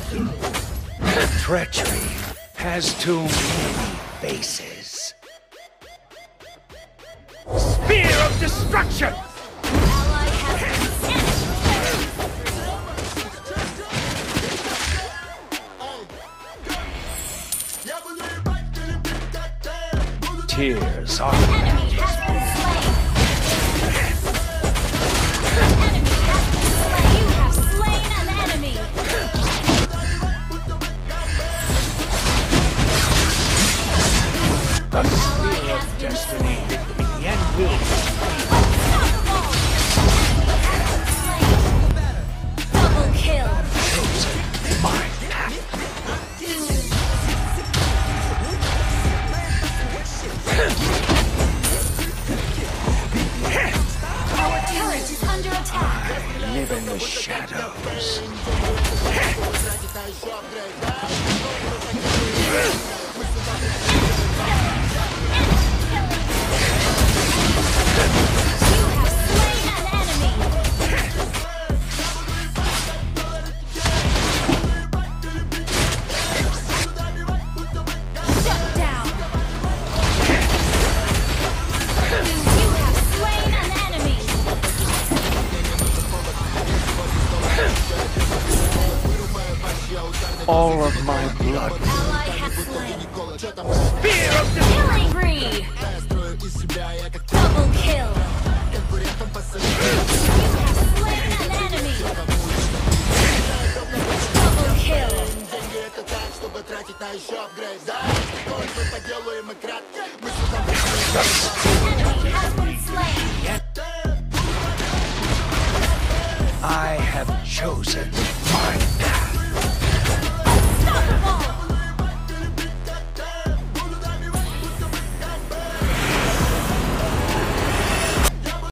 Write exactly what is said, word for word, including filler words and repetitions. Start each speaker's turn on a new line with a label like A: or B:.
A: Treachery has too many faces. Spear of destruction! Tears are
B: Enemy has been slain. Enemy has been slain. You have slain an enemy.
A: the spear of destiny. The end will be.
B: Unstoppable. Enemy has been slain. Double kill.
A: Chosen my path.
B: Our turret is under attack.
A: I live in the shadows.
B: You have slain an enemy. Shut down. You have slain an enemy.
A: All of my blood.
B: Ally has slain.
A: Spear of destruction.
B: Killing spree. Double kill. You have slain an enemy. Double kill. Enemy has been slain.
A: I have chosen